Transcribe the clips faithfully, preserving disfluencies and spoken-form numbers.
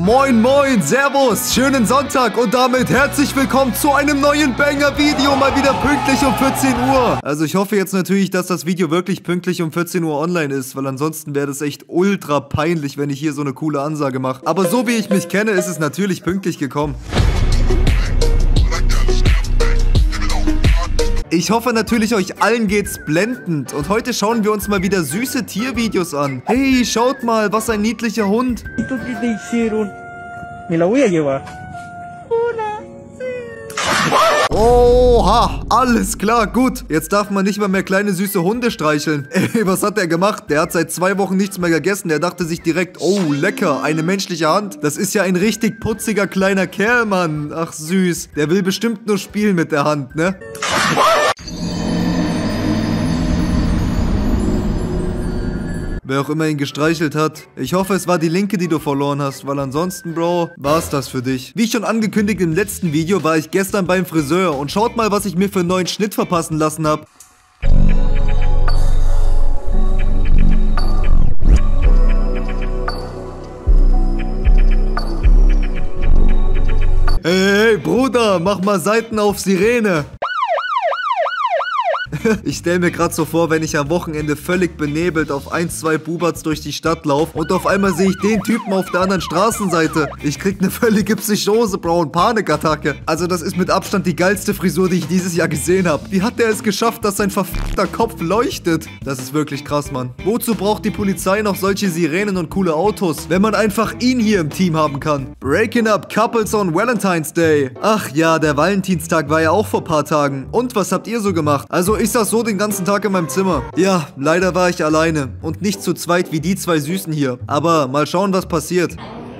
Moin moin, servus, schönen Sonntag und damit herzlich willkommen zu einem neuen Banger-Video, mal wieder pünktlich um vierzehn Uhr. Also ich hoffe jetzt natürlich, dass das Video wirklich pünktlich um vierzehn Uhr online ist, weil ansonsten wäre das echt ultra peinlich, wenn ich hier so eine coole Ansage mache. Aber so wie ich mich kenne, ist es natürlich pünktlich gekommen. Ich hoffe natürlich, euch allen geht's blendend. Und heute schauen wir uns mal wieder süße Tiervideos an. Hey, schaut mal, was ein niedlicher Hund. Oha, alles klar, gut. Jetzt darf man nicht mal mehr kleine süße Hunde streicheln. Ey, was hat der gemacht? Der hat seit zwei Wochen nichts mehr gegessen. Der dachte sich direkt, oh, lecker, eine menschliche Hand. Das ist ja ein richtig putziger kleiner Kerl, Mann. Ach, süß. Der will bestimmt nur spielen mit der Hand, ne? Wer auch immer ihn gestreichelt hat. Ich hoffe, es war die linke, die du verloren hast, weil ansonsten, Bro, war's das für dich. Wie schon angekündigt im letzten Video, war ich gestern beim Friseur und schaut mal, was ich mir für einen neuen Schnitt verpassen lassen habe. Hey, hey, Bruder, mach mal Seiten auf Sirene. Ich stelle mir gerade so vor, wenn ich am Wochenende völlig benebelt auf ein, zwei Bubats durch die Stadt laufe und auf einmal sehe ich den Typen auf der anderen Straßenseite. Ich krieg eine völlige Psychose, Bro, und Panikattacke. Also das ist mit Abstand die geilste Frisur, die ich dieses Jahr gesehen habe. Wie hat der es geschafft, dass sein verfickter Kopf leuchtet? Das ist wirklich krass, Mann. Wozu braucht die Polizei noch solche Sirenen und coole Autos, wenn man einfach ihn hier im Team haben kann? Breaking up couples on Valentine's Day. Ach ja, der Valentinstag war ja auch vor ein paar Tagen. Und was habt ihr so gemacht? Also ich saß so den ganzen Tag in meinem Zimmer. Ja, leider war ich alleine und nicht zu zweit wie die zwei Süßen hier. Aber mal schauen, was passiert.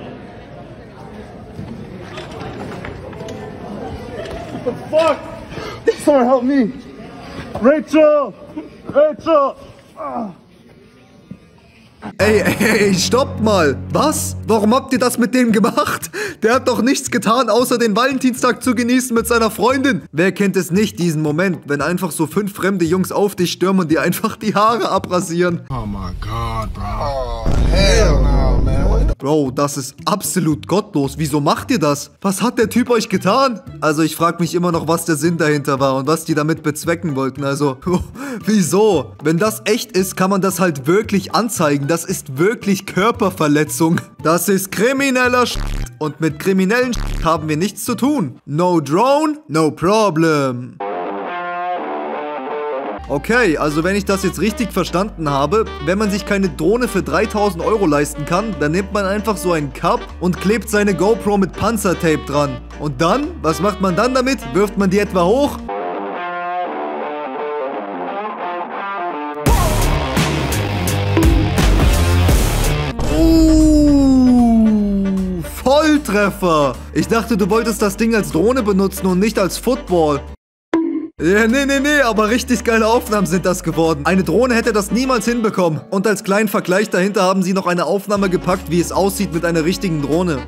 What the fuck? Someone help me. Rachel! Rachel! Ah. Ey, ey, ey, stoppt mal. Was? Warum habt ihr das mit dem gemacht? Der hat doch nichts getan, außer den Valentinstag zu genießen mit seiner Freundin. Wer kennt es nicht, diesen Moment, wenn einfach so fünf fremde Jungs auf dich stürmen und dir einfach die Haare abrasieren? Oh my God, bro. Oh, hell no, man. Bro, das ist absolut gottlos. Wieso macht ihr das? Was hat der Typ euch getan? Also ich frage mich immer noch, was der Sinn dahinter war und was die damit bezwecken wollten. Also, wieso? Wenn das echt ist, kann man das halt wirklich anzeigen. Das ist wirklich Körperverletzung. Das ist krimineller Sch**. Und mit kriminellen Sch** haben wir nichts zu tun. No drone, no problem. Okay, also wenn ich das jetzt richtig verstanden habe, wenn man sich keine Drohne für dreitausend Euro leisten kann, dann nimmt man einfach so einen Cup und klebt seine GoPro mit Panzertape dran. Und dann? Was macht man dann damit? Wirft man die etwa hoch? Uh, Volltreffer! Ich dachte, du wolltest das Ding als Drohne benutzen und nicht als Football. Ja, nee, nee, nee, aber richtig geile Aufnahmen sind das geworden. Eine Drohne hätte das niemals hinbekommen. Und als kleinen Vergleich dahinter haben sie noch eine Aufnahme gepackt, wie es aussieht mit einer richtigen Drohne.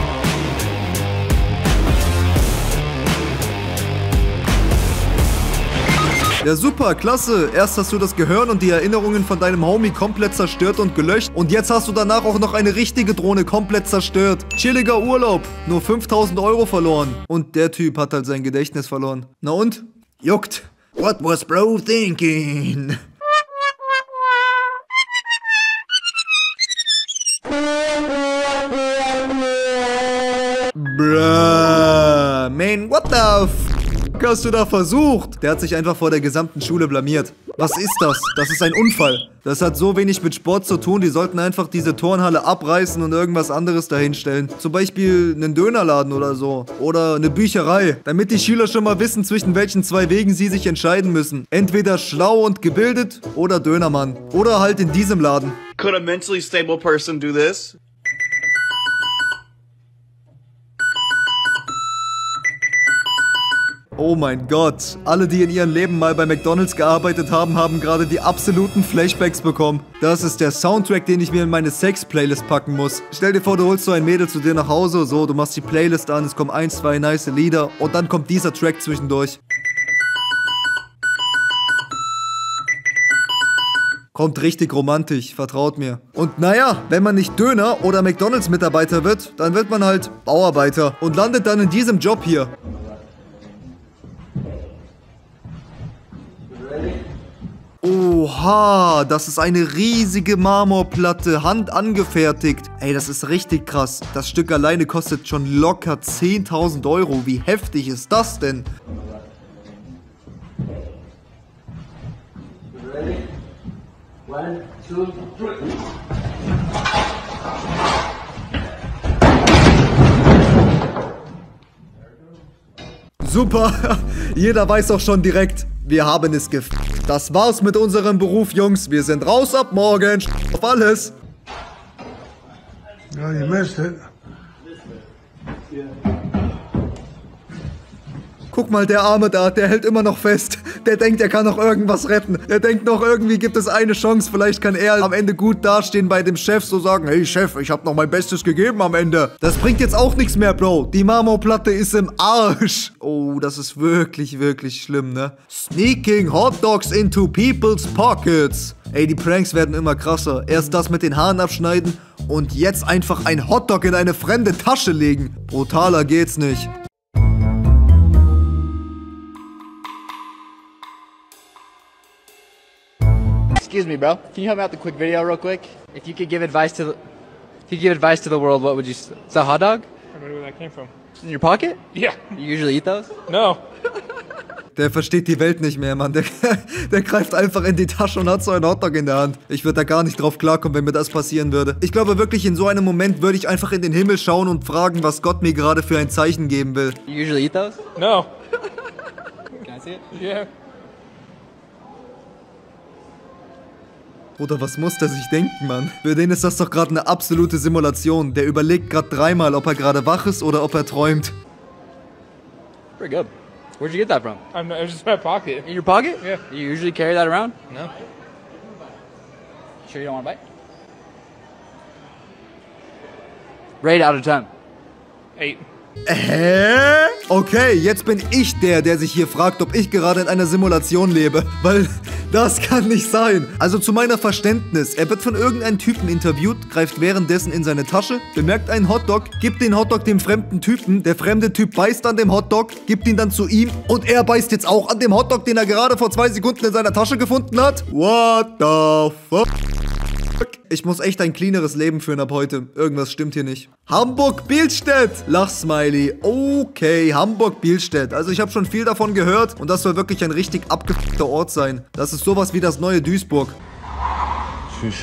Ja, super, klasse. Erst hast du das Gehirn und die Erinnerungen von deinem Homie komplett zerstört und gelöscht. Und jetzt hast du danach auch noch eine richtige Drohne komplett zerstört. Chilliger Urlaub. Nur fünftausend Euro verloren. Und der Typ hat halt sein Gedächtnis verloren. Na und? Juckt. What was bro thinking? Bruh. Man, what the f... hast du da versucht? Der hat sich einfach vor der gesamten Schule blamiert. Was ist das? Das ist ein Unfall. Das hat so wenig mit Sport zu tun, die sollten einfach diese Turnhalle abreißen und irgendwas anderes dahinstellen. Zum Beispiel einen Dönerladen oder so. Oder eine Bücherei. Damit die Schüler schon mal wissen, zwischen welchen zwei Wegen sie sich entscheiden müssen. Entweder schlau und gebildet oder Dönermann. Oder halt in diesem Laden. Could a mentally stable person do this? Oh mein Gott, alle, die in ihrem Leben mal bei McDonald's gearbeitet haben, haben gerade die absoluten Flashbacks bekommen. Das ist der Soundtrack, den ich mir in meine Sex-Playlist packen muss. Stell dir vor, du holst so ein Mädel zu dir nach Hause, so, du machst die Playlist an, es kommen ein, zwei nice Lieder und dann kommt dieser Track zwischendurch. Kommt richtig romantisch, vertraut mir. Und naja, wenn man nicht Döner- oder McDonalds-Mitarbeiter wird, dann wird man halt Bauarbeiter und landet dann in diesem Job hier. Oha, das ist eine riesige Marmorplatte, handangefertigt. Ey, das ist richtig krass. Das Stück alleine kostet schon locker zehntausend Euro. Wie heftig ist das denn? One, two, three. Super, jeder weiß auch schon direkt, wir haben es gef***. Das war's mit unserem Beruf, Jungs. Wir sind raus ab morgen. Auf alles. Oh, you missed it. Guck mal, der Arme da, der hält immer noch fest. Der denkt, er kann noch irgendwas retten. Der denkt noch, irgendwie gibt es eine Chance. Vielleicht kann er am Ende gut dastehen bei dem Chef. So sagen, hey Chef, ich habe noch mein Bestes gegeben am Ende. Das bringt jetzt auch nichts mehr, Bro. Die Marmorplatte ist im Arsch. Oh, das ist wirklich, wirklich schlimm, ne? Sneaking Hot Dogs into people's pockets. Ey, die Pranks werden immer krasser. Erst das mit den Haaren abschneiden und jetzt einfach ein Hotdog in eine fremde Tasche legen. Brutaler geht's nicht. Excuse me, bro. Can you help me out with a quick video real quick? If you could give advice to the, if you could give advice to the world, what would you say? It's a hot dog? I don't know where that came from. In your pocket? Yeah. You usually eat those? No. Der versteht die Welt nicht mehr, Mann. Der, der greift einfach in die Tasche und hat so einen Hotdog in der Hand. Ich würde da gar nicht drauf klarkommen, wenn mir das passieren würde. Ich glaube wirklich, in so einem Moment würde ich einfach in den Himmel schauen und fragen, was Gott mir gerade für ein Zeichen geben will. You usually eat those? No. Can I see it? Yeah. Oder was muss der sich denken, Mann? Für den ist das doch gerade eine absolute Simulation. Der überlegt gerade dreimal, ob er gerade wach ist oder ob er träumt. Pretty good. Where'd you get that from? I'm not, it was just in my pocket. In your pocket? Yeah. You usually carry that around? No. Sure you don't want to bite? Rate out of ten. Eight. Hä? Okay, jetzt bin ich der, der sich hier fragt, ob ich gerade in einer Simulation lebe. Weil das kann nicht sein. Also zu meiner Verständnis, er wird von irgendeinem Typen interviewt, greift währenddessen in seine Tasche, bemerkt einen Hotdog, gibt den Hotdog dem fremden Typen, der fremde Typ beißt an dem Hotdog, gibt ihn dann zu ihm und er beißt jetzt auch an dem Hotdog, den er gerade vor zwei Sekunden in seiner Tasche gefunden hat. What the fuck? Ich muss echt ein cleaneres Leben führen ab heute. Irgendwas stimmt hier nicht. Hamburg-Bielstedt. Lachsmiley. Okay, Hamburg-Bielstedt. Also ich habe schon viel davon gehört und das soll wirklich ein richtig abgefuckter Ort sein. Das ist sowas wie das neue Duisburg. Tschüss.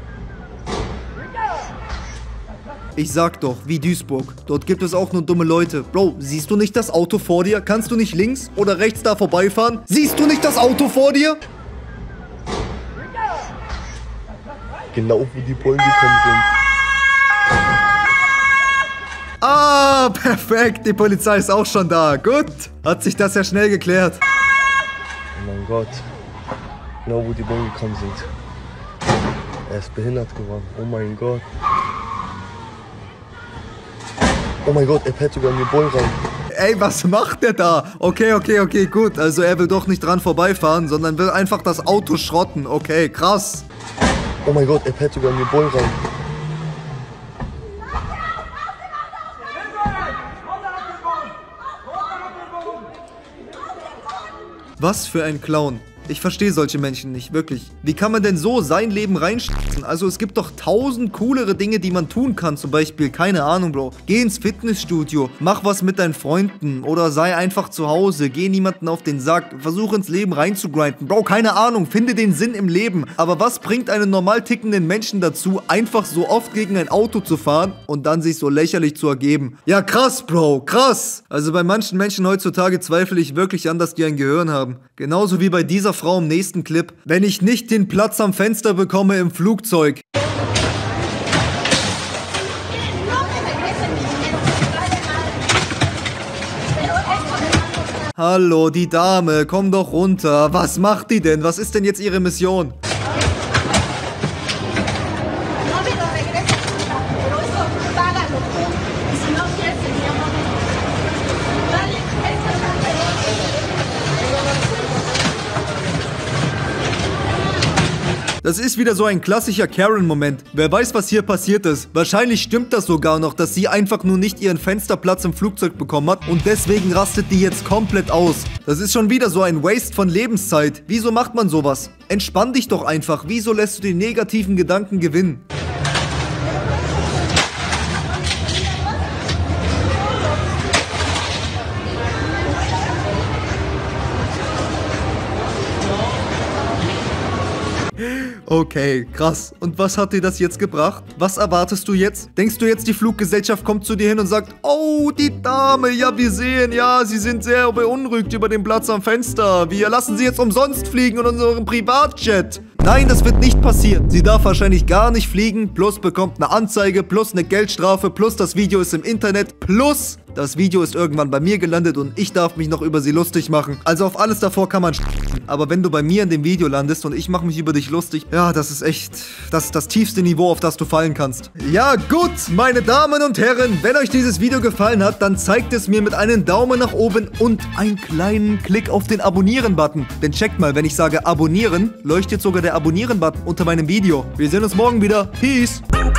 Ich sag doch, wie Duisburg. Dort gibt es auch nur dumme Leute. Bro, siehst du nicht das Auto vor dir? Kannst du nicht links oder rechts da vorbeifahren? Siehst du nicht das Auto vor dir? Genau wie die Bullen gekommen sind. Ah, perfekt. Die Polizei ist auch schon da. Gut. Hat sich das ja schnell geklärt. Oh mein Gott. Genau wo die Bullen gekommen sind. Er ist behindert geworden. Oh mein Gott. Oh mein Gott, er fährt sogar in die Bullen rein. Ey, was macht der da? Okay, okay, okay, gut. Also er will doch nicht dran vorbeifahren, sondern will einfach das Auto schrotten. Okay, krass. Oh mein Gott, er fährt sogar in die Bullen rein. Was für ein Clown. Ich verstehe solche Menschen nicht, wirklich. Wie kann man denn so sein Leben reinschießen? Also es gibt doch tausend coolere Dinge, die man tun kann. Zum Beispiel, keine Ahnung, Bro. Geh ins Fitnessstudio, mach was mit deinen Freunden oder sei einfach zu Hause. Geh niemanden auf den Sack, versuch ins Leben reinzugrinden. Bro, keine Ahnung, finde den Sinn im Leben. Aber was bringt einen normal tickenden Menschen dazu, einfach so oft gegen ein Auto zu fahren und dann sich so lächerlich zu ergeben? Ja, krass, Bro, krass. Also bei manchen Menschen heutzutage zweifle ich wirklich an, dass die ein Gehirn haben. Genauso wie bei dieser Frau im nächsten Clip. Wenn ich nicht den Platz am Fenster bekomme im Flugzeug. Hallo, die Dame, komm doch runter. Was macht die denn? Was ist denn jetzt ihre Mission? Das ist wieder so ein klassischer Karen-Moment. Wer weiß, was hier passiert ist. Wahrscheinlich stimmt das sogar noch, dass sie einfach nur nicht ihren Fensterplatz im Flugzeug bekommen hat und deswegen rastet die jetzt komplett aus. Das ist schon wieder so ein Waste von Lebenszeit. Wieso macht man sowas? Entspann dich doch einfach. Wieso lässt du die negativen Gedanken gewinnen? Okay, krass. Und was hat dir das jetzt gebracht? Was erwartest du jetzt? Denkst du jetzt, die Fluggesellschaft kommt zu dir hin und sagt, oh, die Dame, ja, wir sehen, ja, Sie sind sehr beunruhigt über den Platz am Fenster. Wir lassen Sie jetzt umsonst fliegen in unserem Privatjet. Nein, das wird nicht passieren. Sie darf wahrscheinlich gar nicht fliegen, plus bekommt eine Anzeige, plus eine Geldstrafe, plus das Video ist im Internet, plus das Video ist irgendwann bei mir gelandet und ich darf mich noch über sie lustig machen. Also auf alles davor kann man sch***. Aber wenn du bei mir in dem Video landest und ich mache mich über dich lustig, ja, das ist echt, das ist das tiefste Niveau, auf das du fallen kannst. Ja gut, meine Damen und Herren, wenn euch dieses Video gefallen hat, dann zeigt es mir mit einem Daumen nach oben und einen kleinen Klick auf den Abonnieren-Button. Denn checkt mal, wenn ich sage Abonnieren, leuchtet sogar der Abonnieren-Button unter meinem Video. Wir sehen uns morgen wieder. Peace!